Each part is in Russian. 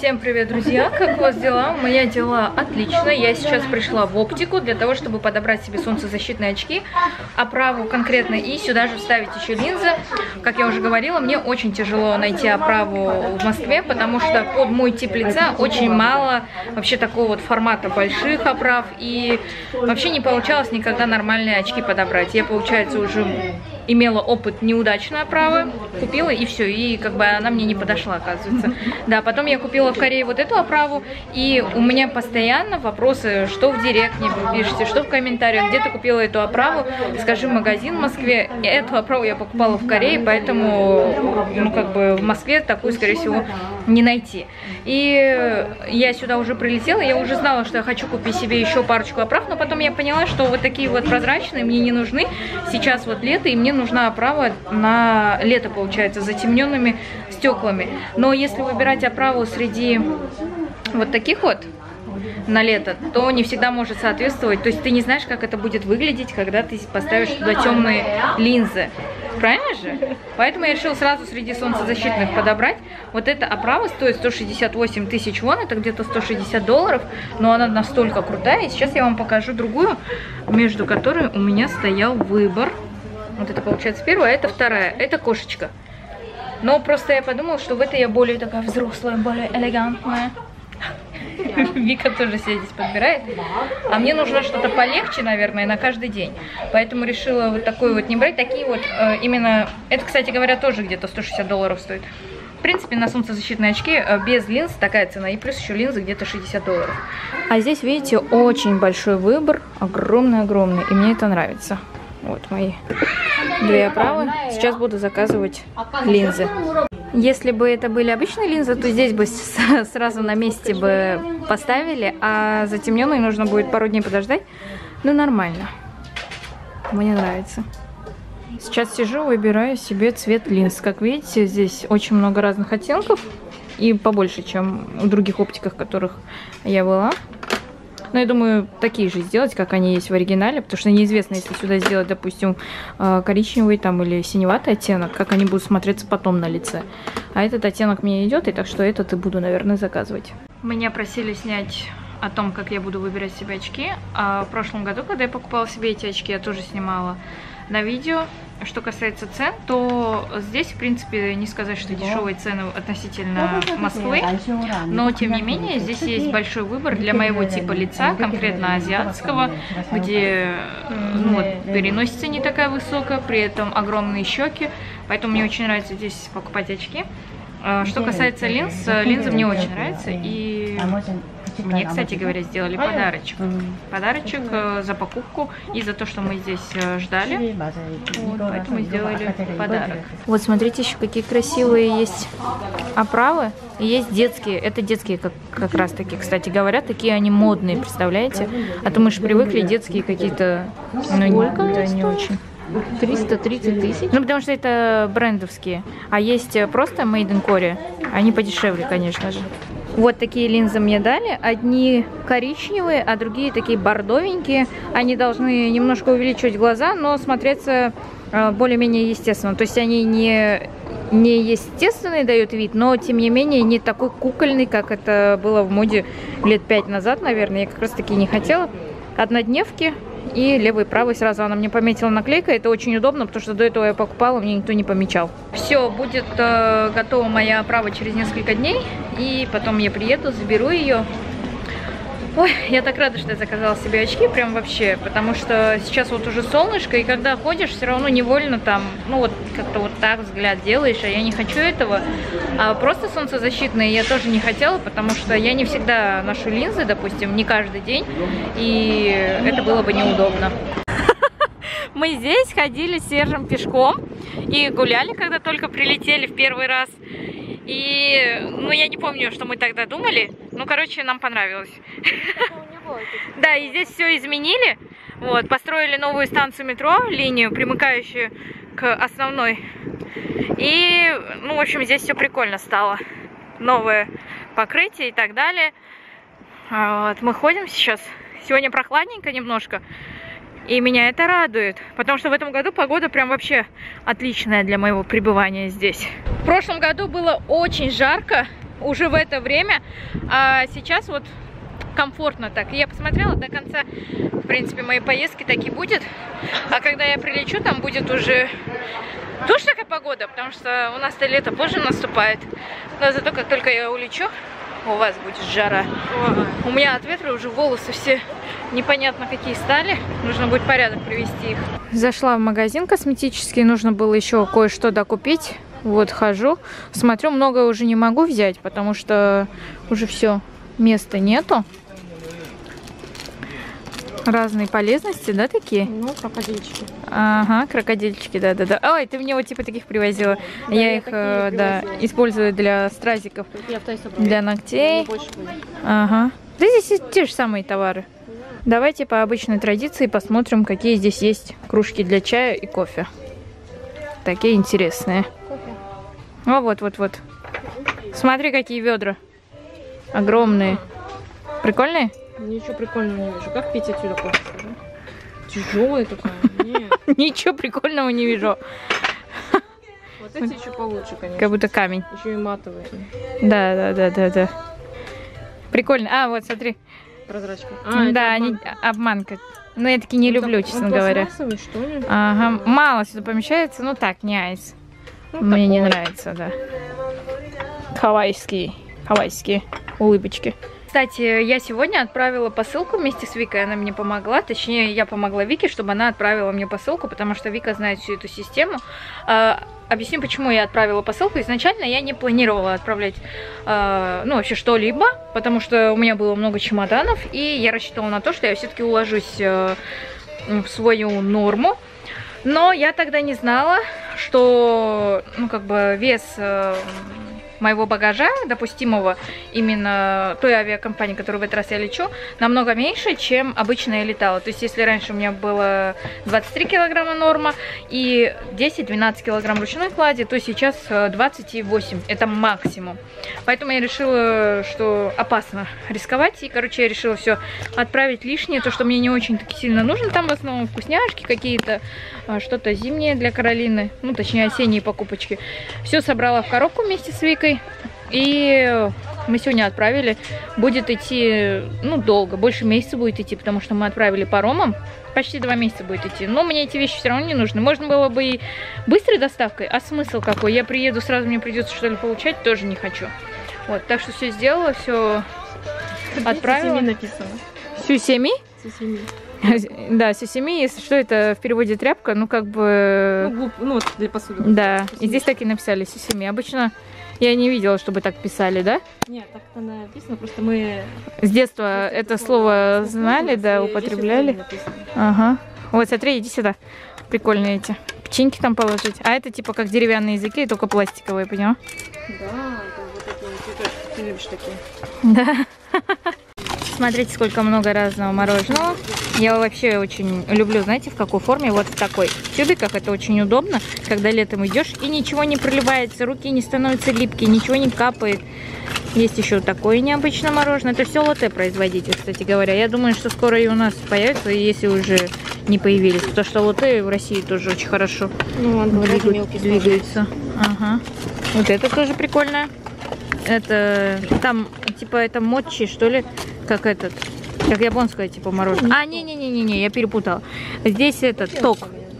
Всем привет, друзья! Как у вас дела? Мои дела отлично. Я сейчас пришла в оптику для того, чтобы подобрать себе солнцезащитные очки, оправу конкретно, и сюда же вставить еще линзы. Как я уже говорила, мне очень тяжело найти оправу в Москве, потому что под мой тип лица очень мало вообще такого вот формата больших оправ, и вообще не получалось никогда нормальные очки подобрать. Я, получается, уже имела опыт неудачной оправы, купила и все, и как бы она мне не подошла, оказывается. Да, потом я купила в Корее вот эту оправу, и у меня постоянно вопросы, что в директ мне пишете, что в комментариях, где ты купила эту оправу, скажи, магазин в Москве. И эту оправу я покупала в Корее, поэтому, ну, как бы в Москве такую, скорее всего, не найти. И я сюда уже прилетела, я уже знала, что я хочу купить себе еще парочку оправ, но потом я поняла, что вот такие вот прозрачные мне не нужны. Сейчас вот лето, и мне нужна оправа на лето, получается, с затемненными стеклами. Но если выбирать оправу среди вот таких вот на лето, то не всегда может соответствовать. То есть ты не знаешь, как это будет выглядеть, когда ты поставишь туда темные линзы. Правильно же? Поэтому я решила сразу среди солнцезащитных подобрать. Вот эта оправа стоит 168 тысяч вон, это где-то $160, но она настолько крутая. И сейчас я вам покажу другую, между которой у меня стоял выбор. Вот это получается первая, а это вторая. Это кошечка. Но просто я подумала, что в этой я более такая взрослая, более элегантная. Вика тоже себе здесь подбирает. А мне нужно что-то полегче, наверное, на каждый день. Поэтому решила вот такой вот не брать. Такие вот именно... Это, кстати говоря, тоже где-то $160 стоит. В принципе, на солнцезащитные очки без линз такая цена. И плюс еще линзы где-то $60. А здесь, видите, очень большой выбор. Огромный-огромный. И мне это нравится. Вот мои две оправы. Сейчас буду заказывать линзы. Если бы это были обычные линзы, то здесь бы сразу на месте бы поставили, а затемненные нужно будет пару дней подождать. Ну, нормально. Мне нравится. Сейчас сижу, выбираю себе цвет линз. Как видите, здесь очень много разных оттенков. И побольше, чем в других оптиках, в которых я была. Но я думаю, такие же сделать, как они есть в оригинале, потому что неизвестно, если сюда сделать, допустим, коричневый там или синеватый оттенок, как они будут смотреться потом на лице. А этот оттенок мне идет, и так что этот и буду, наверное, заказывать. Меня просили снять о том, как я буду выбирать себе очки. А в прошлом году, когда я покупала себе эти очки, я тоже снимала на видео. Что касается цен, то здесь, в принципе, не сказать, что дешевые цены относительно Москвы, но, тем не менее, здесь есть большой выбор для моего типа лица, конкретно азиатского, где ну, вот, переносица не такая высокая, при этом огромные щеки, поэтому мне очень нравится здесь покупать очки. Что касается линз, линзы мне очень нравятся, и мне, кстати говоря, сделали подарочек. Подарочек за покупку и за то, что мы здесь ждали. Вот, поэтому сделали подарок. Вот смотрите, еще какие красивые есть оправы. И есть детские. Это детские как раз таки, кстати говоря, такие они модные, представляете? А то мы же привыкли детские какие-то, ну, да, не очень. 330 тысяч. Ну, потому что это брендовские. А есть просто Made in Korea. Они подешевле, конечно же. Вот такие линзы мне дали. Одни коричневые, а другие такие бордовенькие. Они должны немножко увеличивать глаза, но смотреться более-менее естественно. То есть они не естественный дают вид, но тем не менее не такой кукольный, как это было в моде лет 5 назад, наверное. Я как раз таки не хотела. Однодневки. И левый и правый сразу она мне пометила наклейкой. Это очень удобно, потому что до этого я покупала, мне никто не помечал. Все, будет готова моя оправа через несколько дней. И потом я приеду, заберу ее. Ой, я так рада, что я заказала себе очки, прям вообще. Потому что сейчас вот уже солнышко, и когда ходишь, все равно невольно там, ну вот как-то вот так взгляд делаешь. А я не хочу этого. А просто солнцезащитные я тоже не хотела, потому что я не всегда ношу линзы, допустим, не каждый день. И это было бы неудобно. Мы здесь ходили с Сержем пешком и гуляли, когда только прилетели в первый раз. И, ну, я не помню, что мы тогда думали. Ну, короче, нам понравилось. Да, и здесь все изменили. Вот, построили новую станцию метро, линию, примыкающую к основной. И, ну, в общем, здесь все прикольно стало. Новое покрытие и так далее. Вот, мы ходим сейчас. Сегодня прохладненько немножко. И меня это радует, потому что в этом году погода прям вообще отличная для моего пребывания здесь. В прошлом году было очень жарко, уже в это время, а сейчас вот комфортно так. Я посмотрела до конца, в принципе, моей поездки так и будет. А когда я прилечу, там будет уже тоже такая погода, потому что у нас-то лето позже наступает. Но зато как только я улечу, у вас будет жара. У меня от ветра уже волосы все непонятно какие стали. Нужно будет порядок привести их. Зашла в магазин косметический, нужно было еще кое-что докупить. Вот хожу, смотрю, многое уже не могу взять, потому что уже все, места нету. Разные полезности, да, такие? Ну, крокодильчики. Ага, крокодильчики, да-да-да. Ой, ты мне вот типа таких привозила. Да, я их, да, использую для стразиков, для ногтей. Ага. Да здесь те же самые товары. Давайте по обычной традиции посмотрим, какие здесь есть кружки для чая и кофе. Такие интересные. О, вот-вот-вот. Смотри, какие ведра. Огромные. Прикольные? Ничего прикольного не вижу. Как пить отсюда кофе? Тяжелая такая. Ничего прикольного не вижу. Вот эти еще получше, конечно. Как будто камень. Еще и матовые. Да. Прикольно. А, вот, смотри. Прозрачка. Да, они обманка. Но я таки не люблю, честно говоря. Что ли? Ага, мало сюда помещается. Ну так, не айс. Мне не нравится, да. Хавайские улыбочки. Кстати, я сегодня отправила посылку вместе с Викой, она мне помогла, точнее, я помогла Вике, чтобы она отправила мне посылку, потому что Вика знает всю эту систему. Объясню, почему я отправила посылку. Изначально я не планировала отправлять, ну, вообще что-либо, потому что у меня было много чемоданов, и я рассчитывала на то, что я все-таки уложусь в свою норму. Но я тогда не знала, что, ну, как бы вес моего багажа, допустимого именно той авиакомпании, которую в этот раз я лечу, намного меньше, чем обычно я летала. То есть, если раньше у меня было 23 килограмма норма и 10-12 килограмм ручной клади, то сейчас 28. Это максимум. Поэтому я решила, что опасно рисковать. И, короче, я решила все отправить лишнее, то, что мне не очень-таки сильно нужно. Там в основном вкусняшки какие-то, что-то зимнее для Каролины, ну, точнее, осенние покупочки. Все собрала в коробку вместе с Викой. И мы сегодня отправили. Будет идти, ну, долго, больше месяца будет идти, потому что мы отправили паромом. Почти 2 месяца будет идти. Но мне эти вещи все равно не нужны. Можно было бы и быстрой доставкой. А смысл какой? Я приеду, сразу мне придется что ли получать, тоже не хочу. Вот, так что все сделала, все отправила. Сюсеми написано. Сюсеми? Сюсеми. Да, сюсеми, если что, это в переводе тряпка, ну как бы... Ну, вот для посуды. Да, и здесь так и написали сюсеми. Обычно я не видела, чтобы так писали, да? Нет, так-то написано, просто мы... С детства это слово знали, да, употребляли. Ага. Вот, смотри, иди сюда. Прикольные эти. Печеньки там положить. А это типа как деревянные языки, только пластиковые, поняла? Да, это вот такие цветочки. Ты любишь такие? Да. Смотрите, сколько много разного мороженого. Я вообще очень люблю, знаете, в какой форме? Вот в такой. В тюбиках это очень удобно, когда летом идешь и ничего не проливается, руки не становятся липкие, ничего не капает. Есть еще такое необычное мороженое. Это все латте производитель, кстати говоря. Я думаю, что скоро и у нас появится, если уже не появились. Потому что латте в России тоже очень хорошо двигается. Ага. Вот это тоже прикольно. Это там типа это мочи, что ли, как этот, как японское типа мороженое. А, не, я перепутала. Здесь это ток,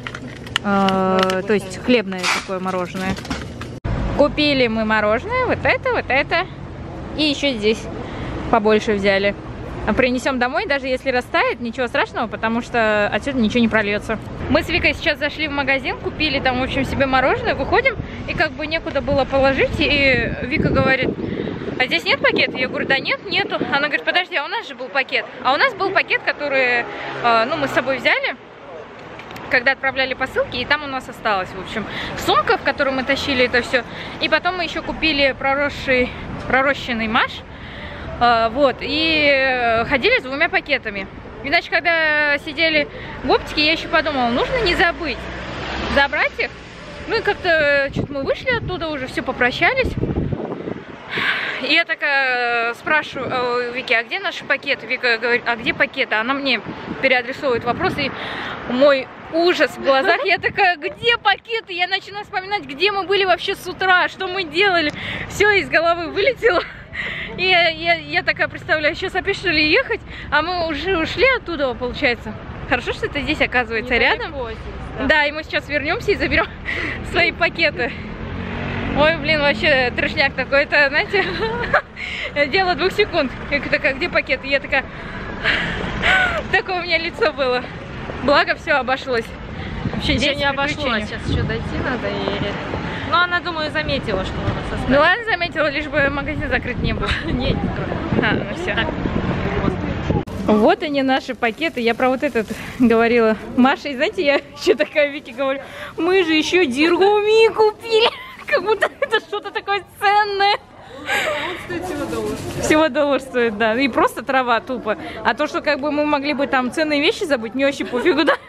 то есть хлебное такое мороженое. Купили мы мороженое, вот это, и еще здесь побольше взяли. Принесем домой, даже если растает, ничего страшного, потому что отсюда ничего не прольется. Мы с Викой сейчас зашли в магазин, купили там, в общем, себе мороженое, выходим, и как бы некуда было положить, и Вика говорит: а здесь нет пакета? Я говорю: да нет, нету. Она говорит: подожди, а у нас же был пакет. А у нас был пакет, который, ну, мы с собой взяли, когда отправляли посылки, и там у нас осталось, в общем, сумка, в которую мы тащили это все. И потом мы еще купили пророщенный маш. Вот, и ходили с 2 пакетами. Иначе, когда сидели в оптике, я еще подумала, нужно не забыть забрать их. Ну и как-то что-то мы вышли оттуда, уже все попрощались. И я такая спрашиваю Вики: а где наши пакеты? Вика говорит: а где пакеты? Она мне переадресовывает вопрос, и мой ужас в глазах. Я такая, где пакеты? Я начинаю вспоминать, где мы были вообще с утра, что мы делали. Все из головы вылетело. И я такая представляю, сейчас опять что ли ехать, а мы уже ушли оттуда, получается. Хорошо, что это здесь оказывается рядом. Да, и мы сейчас вернемся и заберем свои пакеты. Ой, блин, вообще трешняк такой. Это, знаете, дело 2 секунд. Я такая, где пакеты? Я такая, такое у меня лицо было. Благо, все обошлось. Вообще Еще не обошлось, сейчас еще дойти надо. Ну, она, думаю, заметила, что у нас осталось. Ну ладно, заметила, лишь бы магазин закрыт не был. Нет, не закрыт. Ну все. Вот они, наши пакеты. Я про вот этот говорила Маша. И знаете, я еще такая Вике говорю, мы же еще диргуми купили. Как будто это что-то такое ценное. Он стоит всего $1. Всего $1 стоит, да. И просто трава тупо. А то, что как бы мы могли бы там ценные вещи забыть, мне вообще пофигу, да?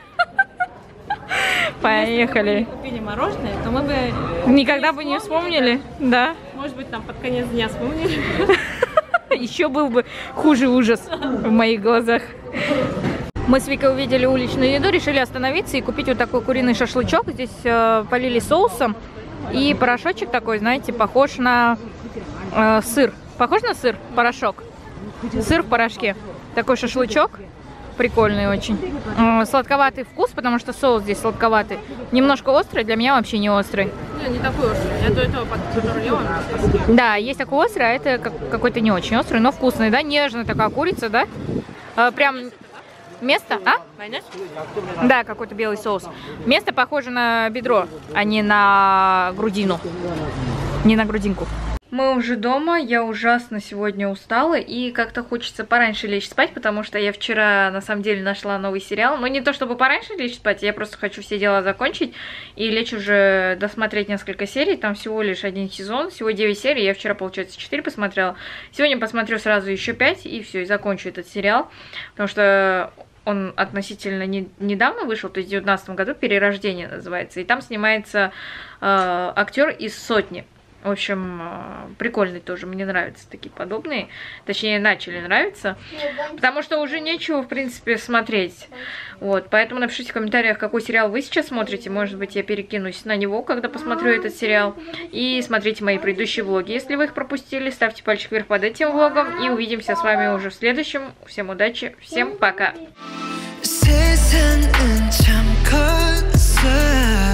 Поехали. Если бы мы купили мороженое, то мы бы... Никогда бы не вспомнили, да. Может быть, там под конец дня вспомнили. Еще был бы хуже ужас в моих глазах. Мы с Викой увидели уличную еду, решили остановиться и купить вот такой куриный шашлычок. Здесь полили соусом. И порошочек такой, знаете, похож на сыр. Похож на сыр? Порошок. Сыр в порошке. Такой шашлычок. Прикольный очень. Сладковатый вкус, потому что соус здесь сладковатый. Немножко острый, для меня вообще не острый. Не такой острый. Я до этого который ела. Да, есть такой острый, а это какой-то не очень острый, но вкусный, да? Нежная такая курица, да? Прям место, а? Майонез? Да, какой-то белый соус. Место похоже на бедро, а не на грудину. Не на грудинку. Мы уже дома, я ужасно сегодня устала и как-то хочется пораньше лечь спать, потому что я вчера на самом деле нашла новый сериал. Но не то чтобы пораньше лечь спать, я просто хочу все дела закончить и лечь уже досмотреть несколько серий. Там всего лишь 1 сезон, всего 9 серий, я вчера, получается, 4 посмотрела. Сегодня посмотрю сразу еще 5 и все, и закончу этот сериал, потому что он относительно недавно вышел, то есть в 2019 году, «Перерождение» называется, и там снимается актер из «Сотни». В общем, прикольный тоже, мне нравятся такие подобные. Точнее, начали нравиться. Потому что уже нечего, в принципе, смотреть. Вот, поэтому напишите в комментариях, какой сериал вы сейчас смотрите. Может быть, я перекинусь на него, когда посмотрю этот сериал. И смотрите мои предыдущие влоги. Если вы их пропустили, ставьте пальчик вверх под этим влогом. И увидимся с вами уже в следующем. Всем удачи, всем пока!